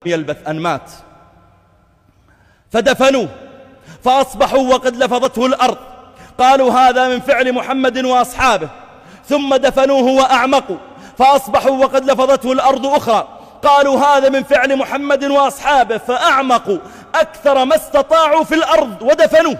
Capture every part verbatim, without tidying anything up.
يلبث أن مات، فدفنوه فأصبحوا وقد لفظته الأرض، قالوا هذا من فعل محمد وأصحابه، ثم دفنوه وأعمقوا فأصبحوا وقد لفظته الأرض أخرى، قالوا هذا من فعل محمد وأصحابه، فأعمقوا أكثر ما استطاعوا في الأرض ودفنوه،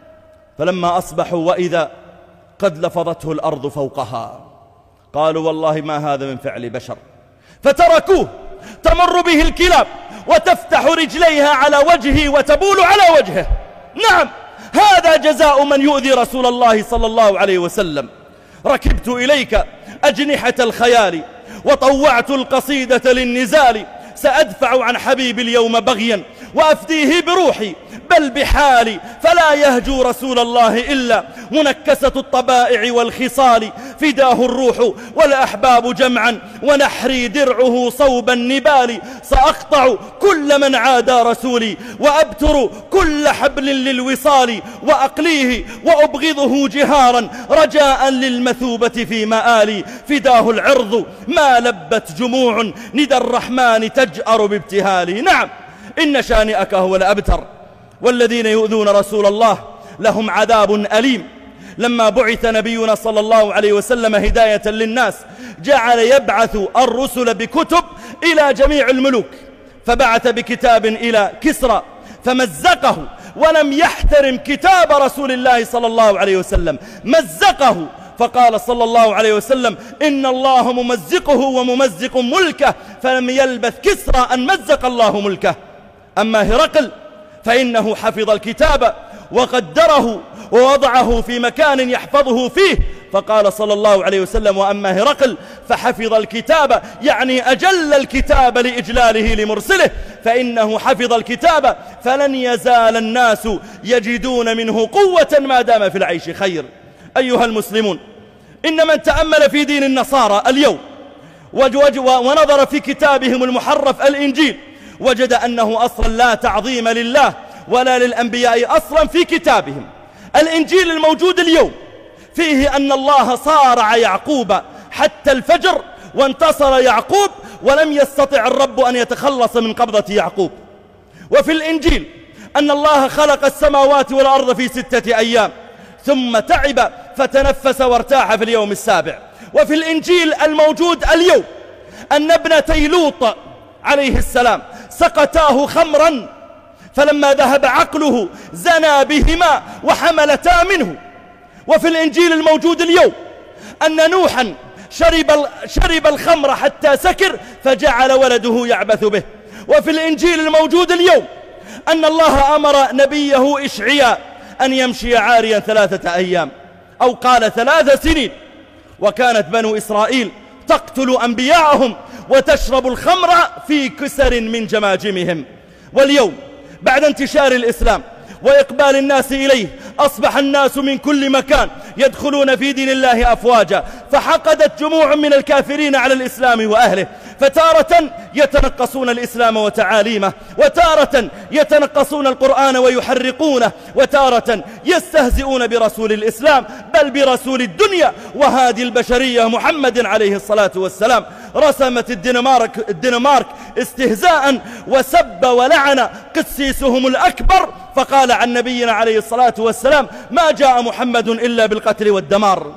فلما أصبحوا وإذا قد لفظته الأرض فوقها، قالوا والله ما هذا من فعل بشر، فتركوه تمر به الكلاب وتفتح رجليها على وجهه وتبول على وجهه. نعم، هذا جزاء من يؤذي رسول الله صلى الله عليه وسلم. ركبت إليك أجنحة الخيال وطوعت القصيدة للنزال، سأدفع عن حبيب اليوم بغيا وأفديه بروحي بل بحالي، فلا يهجو رسول الله إلا منكسة الطبائع والخصال، فداه الروح والأحباب جمعا ونحري درعه صوب النبال، سأقطع كل من عادى رسولي وأبتر كل حبل للوصال، وأقليه وأبغضه جهارا رجاء للمثوبة في مآلي، فداه العرض ما لبت جموع ندى الرحمن تجأر بابتهالي. نعم، إن شانئك هو الأبتر، والذين يؤذون رسول الله لهم عذاب أليم. لما بعث نبينا صلى الله عليه وسلم هداية للناس جعل يبعث الرسل بكتب إلى جميع الملوك، فبعث بكتاب إلى كسرى فمزقه ولم يحترم كتاب رسول الله صلى الله عليه وسلم، مزقه، فقال صلى الله عليه وسلم إن الله ممزقه وممزق ملكه، فلم يلبث كسرى أن مزق الله ملكه. أما هرقل فإنه حفظ الكتاب وقدره ووضعه في مكان يحفظه فيه، فقال صلى الله عليه وسلم وأما هرقل فحفظ الكتاب، يعني أجل الكتاب لإجلاله لمرسله، فإنه حفظ الكتاب فلن يزال الناس يجدون منه قوة ما دام في العيش خير. أيها المسلمون، إن من تأمل في دين النصارى اليوم ونظر في كتابهم المحرف الإنجيل وجد أنه أصلا لا تعظيم لله ولا للأنبياء أصلا في كتابهم. الإنجيل الموجود اليوم فيه أن الله صارع يعقوب حتى الفجر وانتصر يعقوب ولم يستطع الرب أن يتخلص من قبضة يعقوب. وفي الإنجيل أن الله خلق السماوات والأرض في ستة أيام ثم تعب فتنفس وارتاح في اليوم السابع. وفي الإنجيل الموجود اليوم أن ابنتي لوط عليه السلام سقتاه خمرا، فلما ذهب عقله زنى بهما وحملتا منه. وفي الإنجيل الموجود اليوم أن نوحا شرب, شرب الخمر حتى سكر فجعل ولده يعبث به. وفي الإنجيل الموجود اليوم أن الله أمر نبيه إشعياء أن يمشي عاريا ثلاثة أيام أو قال ثلاث سنين. وكانت بنو إسرائيل تقتل أنبياءهم وتشرب الخمر في كسر من جماجمهم. واليوم بعد انتشار الإسلام وإقبال الناس إليه أصبح الناس من كل مكان يدخلون في دين الله أفواجا، فحقدت جموع من الكافرين على الإسلام وأهله، فتارة يتنقصون الإسلام وتعاليمه، وتارة يتنقصون القرآن ويحرقونه، وتارة يستهزئون برسول الإسلام بل برسول الدنيا وهادي البشرية محمد عليه الصلاة والسلام. رسمت الدنمارك, الدنمارك استهزاء وسب ولعن قسيسهم الأكبر، فقال عن نبينا عليه الصلاة والسلام ما جاء محمد إلا بالقتل والدمار.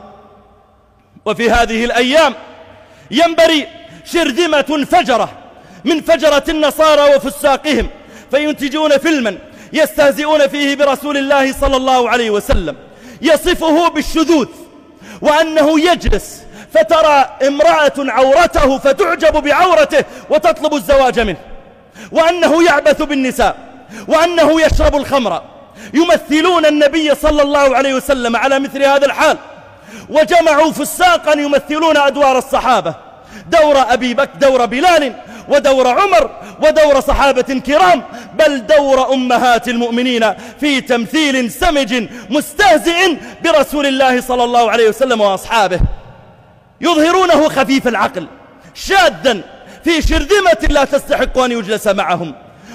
وفي هذه الأيام ينبري شرذمة فجرة من فجرة النصارى وفساقهم، فينتجون فيلما يستهزئون فيه برسول الله صلى الله عليه وسلم، يصفه بالشذوذ وأنه يجلس فترى امرأة عورته فتعجب بعورته وتطلب الزواج منه، وأنه يعبث بالنساء، وأنه يشرب الخمر. يمثلون النبي صلى الله عليه وسلم على مثل هذا الحال، وجمعوا فساقا يمثلون أدوار الصحابة، دور أبي بكر، دور بلال، ودور عمر، ودور صحابة كرام، بل دور أمهات المؤمنين في تمثيل سمج مستهزئ برسول الله صلى الله عليه وسلم وأصحابه. يظهرونه خفيف العقل شاذا في شرذمة لا تستحق أن يجلس معهم،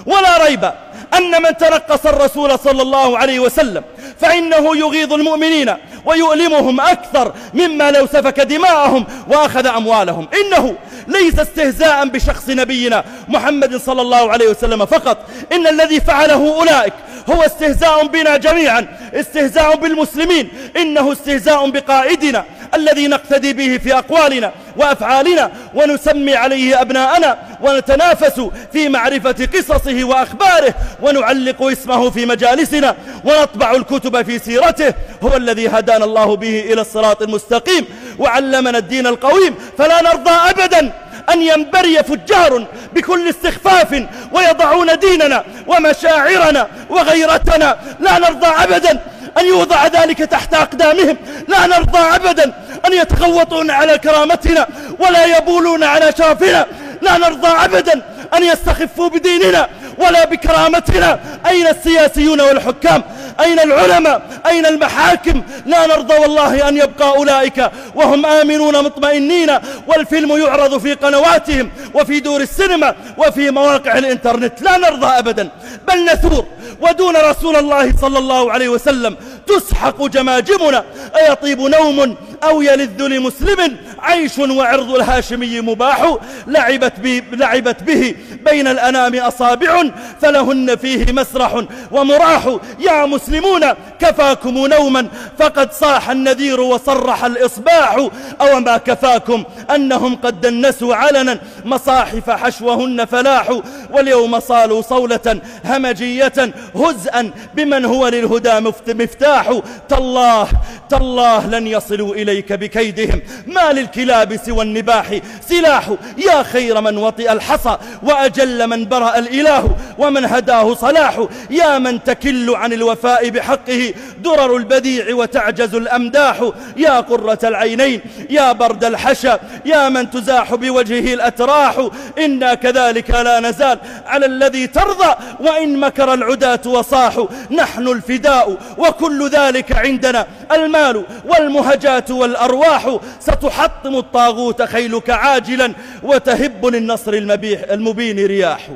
ولا ريب أن من تنقص الرسول صلى الله عليه وسلم فإنه يغيظ المؤمنين ويؤلمهم أكثر مما لو سفك دماءهم وأخذ أموالهم. إنه ليس استهزاء بشخص نبينا محمد صلى الله عليه وسلم فقط، إن الذي فعله أولئك هو استهزاء بنا جميعا، استهزاء بالمسلمين، إنه استهزاء بقائدنا الذي نقتدي به في أقوالنا وأفعالنا ونسمي عليه أبناءنا ونتنافس في معرفة قصصه وأخباره ونعلق اسمه في مجالسنا ونطبع الكتب في سيرته. هو الذي هدانا الله به إلى الصراط المستقيم وعلمنا الدين القويم، فلا نرضى أبدا أن ينبري فجار بكل استخفاف ويضعون ديننا ومشاعرنا وغيرتنا. لا نرضى أبدا أن يوضع ذلك تحت أقدامهم، لا نرضى أبدا أن يتغوطون على كرامتنا ولا يبولون على شرفنا، لا نرضى أبدا أن يستخفوا بديننا ولا بكرامتنا. أين السياسيون والحكام؟ أين العلماء؟ أين المحاكم؟ لا نرضى والله أن يبقى أولئك وهم آمنون مطمئنين والفيلم يعرض في قنواتهم وفي دور السينما وفي مواقع الإنترنت. لا نرضى أبدا، بل نثور ودون رسول الله صلى الله عليه وسلم تسحق جماجمنا. أيطيب نوم أو يلذ لمسلم عيش وعرض الهاشمي مباح، لعبت, لعبت به بين الأنام أصابع فلهن فيه مسرح ومراح. يا مسلمون كفاكم نوما فقد صاح النذير وصرح الإصباح، أو ما كفاكم أنهم قد دنسوا علنا مصاحف حشوهن فلاح، واليوم صالوا صولة همجية هزءا بمن هو للهدى مفتاح. تالله تالله لن يصلوا إليك بكيدهم، ما للكلاب سوى النباح سلاح. يا خير من وطئ الحصى وأجل من برأ الإله ومن هداه صلاح. يا من تكل عن الوفاء بحقه درر البديع وتعجز الأمداح. يا قرة العينين يا برد الحشا يا من تزاح بوجهه الأتراح. إنا كذلك لا نزال على الذي ترضى وإن مكر العداة وصاحوا. نحن الفداء وكل ذلك عندنا المال والمهجات والأرواح. ستحطم الطاغوت خيلك عاجلا وتهب للنصر المبيح المبين رياح.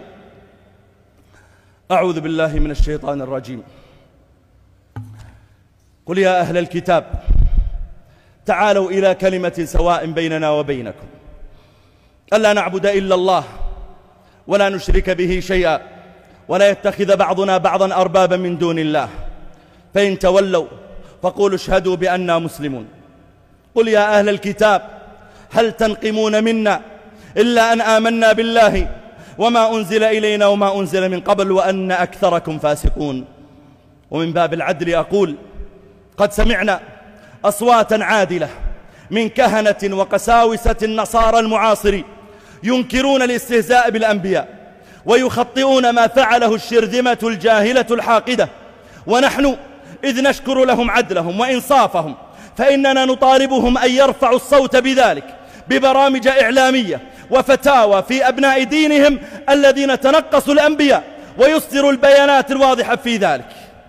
أعوذ بالله من الشيطان الرجيم. قل يا أهل الكتاب تعالوا إلى كلمة سواء بيننا وبينكم ألا نعبد إلا الله ولا نشرك به شيئا ولا يتخذ بعضنا بعضا أربابا من دون الله، فإن تولوا فقولوا اشهدوا بأننا مسلمون. قل يا أهل الكتاب هل تنقمون منا إلا أن آمنا بالله وما أنزل إلينا وما أنزل من قبل وأن أكثركم فاسقون. ومن باب العدل أقول قد سمعنا أصواتا عادلة من كهنة وقساوسة النصارى المعاصرين ينكرون الاستهزاء بالأنبياء ويخطئون ما فعله الشرذمة الجاهلة الحاقدة، ونحن إذ نشكر لهم عدلهم وإنصافهم فإننا نطالبهم أن يرفعوا الصوت بذلك ببرامج إعلامية وفتاوى في أبناء دينهم الذين تنقصوا الأنبياء ويصدروا البيانات الواضحة في ذلك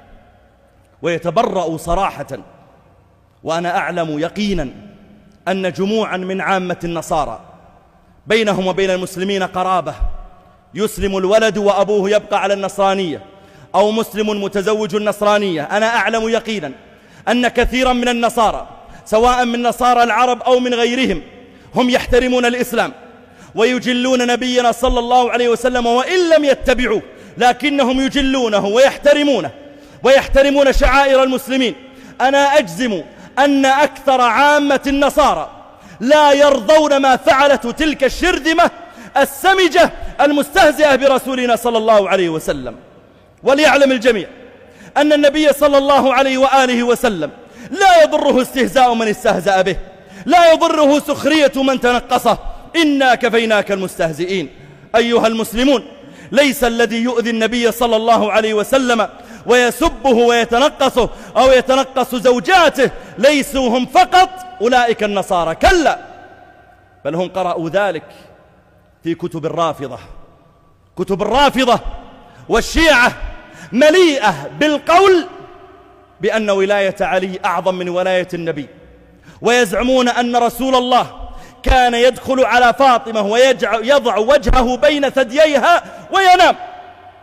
ويتبرأوا صراحة. وأنا أعلم يقينا أن جموعا من عامة النصارى بينهم وبين المسلمين قرابة، يسلم الولد وأبوه يبقى على النصرانية أو مسلم متزوج النصرانية. أنا أعلم يقينا أن كثيرا من النصارى سواء من نصارى العرب أو من غيرهم هم يحترمون الإسلام ويجلون نبينا صلى الله عليه وسلم وإن لم يتبعوه، لكنهم يجلونه ويحترمونه ويحترمون شعائر المسلمين. أنا أجزم أن أكثر عامة النصارى لا يرضون ما فعلته تلك الشرذمة السمجة المستهزئة برسولنا صلى الله عليه وسلم. وليعلم الجميع أن النبي صلى الله عليه وآله وسلم لا يضره استهزاء من استهزأ به، لا يضره سخرية من تنقصه. إنا كفيناك المستهزئين. أيها المسلمون، ليس الذي يؤذي النبي صلى الله عليه وسلم ويسبه ويتنقصه أو يتنقص زوجاته ليسوا هم فقط أولئك النصارى، كلا، بل هم قرأوا ذلك في كتب الرافضة. كتب الرافضة والشيعة مليئة بالقول بأن ولاية علي أعظم من ولاية النبي، ويزعمون أن رسول الله كان يدخل على فاطمة ويضع وجهه بين ثدييها وينام.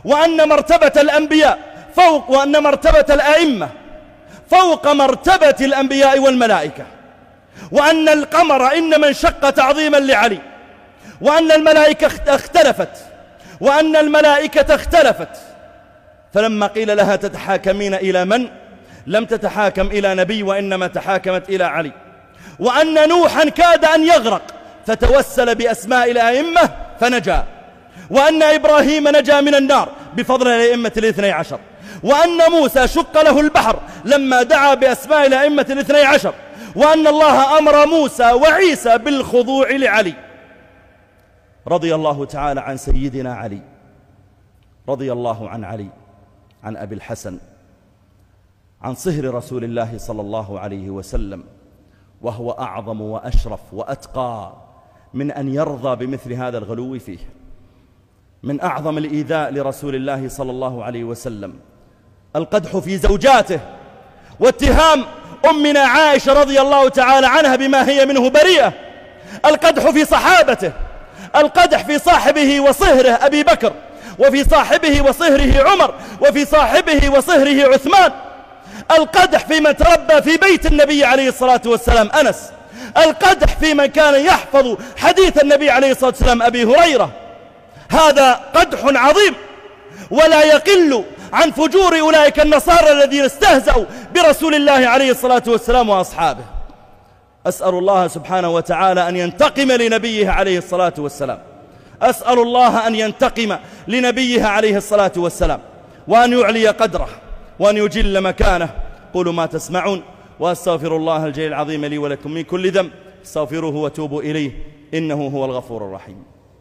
وأن مرتبة الأنبياء فوق، وأن مرتبة الأئمة فوق مرتبة الأنبياء والملائكة، وأن القمر إنما انشق تعظيما لعلي، وأن الملائكة اختلفت وأن الملائكة اختلفت فلما قيل لها تتحاكمين إلى من؟ لم تتحاكم إلى نبي، وإنما تحاكمت إلى علي. وأن نوحا كاد أن يغرق فتوسل بأسماء الأئمة فنجا، وأن إبراهيم نجا من النار بفضل الأئمة الاثني عشر، وأن موسى شق له البحر لما دعا بأسماء الأئمة الاثني عشر، وأن الله أمر موسى وعيسى بالخضوع لعلي. رضي الله تعالى عن سيدنا علي، رضي الله عن علي، عن أبي الحسن، عن صهر رسول الله صلى الله عليه وسلم، وهو أعظم وأشرف وأتقى من أن يرضى بمثل هذا الغلو فيه. من أعظم الإيذاء لرسول الله صلى الله عليه وسلم القدح في زوجاته، واتهام أمنا عائشة رضي الله تعالى عنها بما هي منه بريئة، القدح في صحابته، القدح في صاحبه وصهره أبي بكر، وفي صاحبه وصهره عمر، وفي صاحبه وصهره عثمان، القدح في من تربى في بيت النبي عليه الصلاة والسلام أنس، القدح في من كان يحفظ حديث النبي عليه الصلاة والسلام أبي هريرة. هذا قدح عظيم، ولا يقل عن فجور أولئك النصارى الذين استهزأوا برسول الله عليه الصلاة والسلام وأصحابه. أسأل الله سبحانه وتعالى أن ينتقم لنبيه عليه الصلاة والسلام، أسأل الله أن ينتقم لنبيه عليه الصلاة والسلام، وأن يعلي قدره، وأن يجل مكانه. قولوا ما تسمعون، وأستغفر الله الجليل العظيم لي ولكم من كل ذنب، استغفروه وتوبوا إليه إنه هو الغفور الرحيم.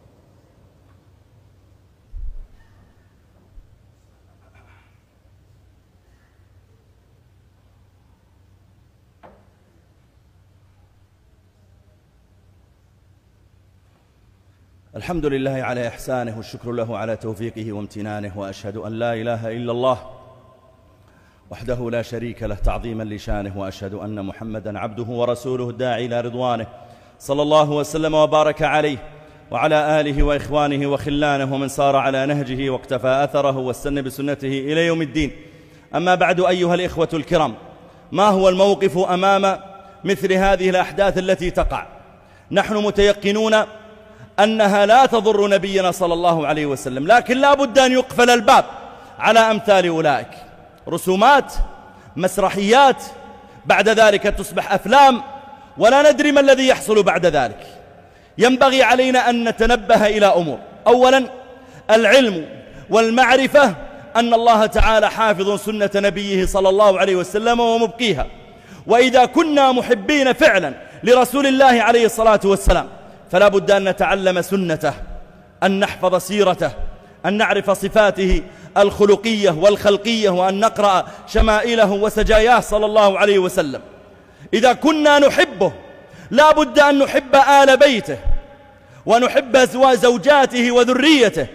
الحمد لله على إحسانه، والشكر له على توفيقه وامتنانه، وأشهد أن لا إله إلا الله وحده لا شريك له تعظيما لشانه، وأشهد أن محمدا عبده ورسوله الداعي إلى رضوانه، صلى الله وسلم وبارك عليه وعلى آله وإخوانه وخلانه ومن سار على نهجه واقتفى أثره واستنى بسنته إلى يوم الدين. أما بعد، أيها الإخوة الكرام، ما هو الموقف أمام مثل هذه الأحداث التي تقع؟ نحن متيقنون أنها لا تضر نبينا صلى الله عليه وسلم، لكن لا بد أن يقفل الباب على أمثال أولئك. رسومات، مسرحيات، بعد ذلك تصبح أفلام، ولا ندري ما الذي يحصل بعد ذلك. ينبغي علينا أن نتنبه إلى أمور. أولا، العلم والمعرفة أن الله تعالى حافظ سنة نبيه صلى الله عليه وسلم ومبقيها، وإذا كنا محبين فعلا لرسول الله عليه الصلاة والسلام فلا بد أن نتعلم سنته، أن نحفظ سيرته، أن نعرف صفاته الخلقية والخلقية، وأن نقرأ شمائله وسجاياه صلى الله عليه وسلم. إذا كنا نحبه لا بد أن نحب آل بيته، ونحب زوجاته وذريته،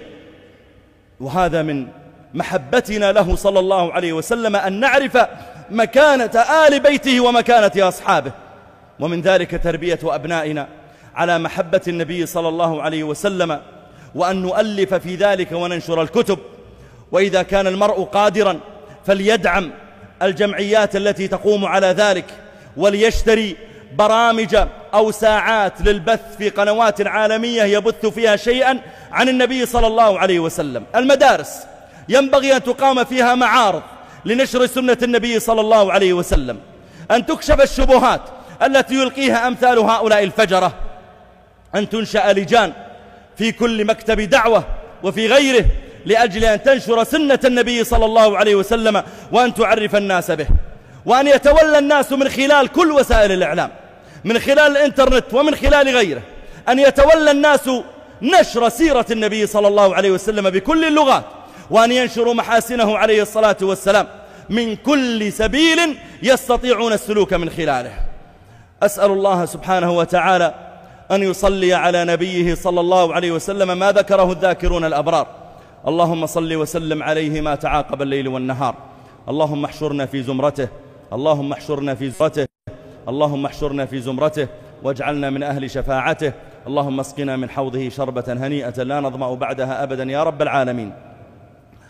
وهذا من محبتنا له صلى الله عليه وسلم أن نعرف مكانة آل بيته ومكانة أصحابه، ومن ذلك تربية أبنائنا على محبة النبي صلى الله عليه وسلم، وأن نؤلف في ذلك وننشر الكتب. وإذا كان المرء قادرا فليدعم الجمعيات التي تقوم على ذلك، وليشتري برامج أو ساعات للبث في قنوات عالمية يبث فيها شيئا عن النبي صلى الله عليه وسلم. المدارس ينبغي أن تقام فيها معارض لنشر سنة النبي صلى الله عليه وسلم، أن تكشف الشبهات التي يلقيها أمثال هؤلاء الفجرة، أن تنشأ لجان في كل مكتب دعوة وفي غيره لأجل أن تنشر سنة النبي صلى الله عليه وسلم، وأن تعرف الناس به، وأن يتولى الناس من خلال كل وسائل الإعلام، من خلال الإنترنت ومن خلال غيره، أن يتولى الناس نشر سيرة النبي صلى الله عليه وسلم بكل اللغات، وأن ينشروا محاسنه عليه الصلاة والسلام من كل سبيل يستطيعون السلوك من خلاله. أسأل الله سبحانه وتعالى أن يصلي على نبيه صلى الله عليه وسلم ما ذكره الذاكرون الأبرار. اللهم صل وسلم عليه ما تعاقب الليل والنهار. اللهم احشرنا في زمرته، اللهم احشرنا في زمرته، اللهم احشرنا في زمرته واجعلنا من أهل شفاعته. اللهم اسقنا من حوضه شربة هنيئة لا نظمأ بعدها أبدا يا رب العالمين.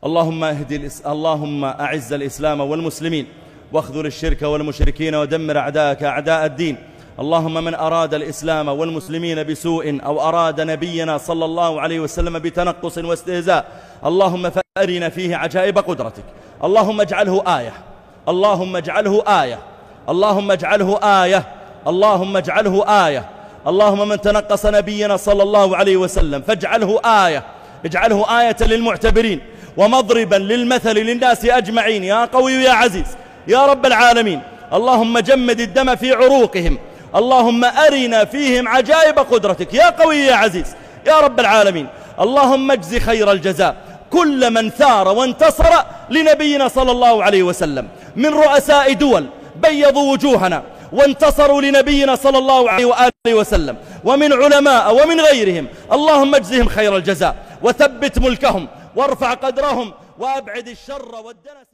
اللهم اهدي الإس... اللهم أعز الإسلام والمسلمين واخذل الشرك والمشركين ودمر أعداءك أعداء الدين. اللهم من أراد الإسلام والمسلمين بسوء أو أراد نبينا صلى الله عليه وسلم بتنقص واستهزاء، اللهم فأرنا فيه عجائب قدرتك. اللهم اجعله آية، اللهم اجعله آية، اللهم اجعله آية، اللهم اجعله آية. اللهم من تنقص نبينا صلى الله عليه وسلم فاجعله آية، اجعله آية للمعتبرين ومضربا للمثل للناس أجمعين يا قوي يا عزيز يا رب العالمين. اللهم جمد الدم في عروقهم، اللهم أرنا فيهم عجائب قدرتك يا قوي يا عزيز يا رب العالمين. اللهم اجزي خير الجزاء كل من ثار وانتصر لنبينا صلى الله عليه وسلم من رؤساء دول بيضوا وجوهنا وانتصروا لنبينا صلى الله عليه وآله وسلم، ومن علماء ومن غيرهم. اللهم اجزهم خير الجزاء وثبت ملكهم وارفع قدرهم وأبعد الشر والدنس.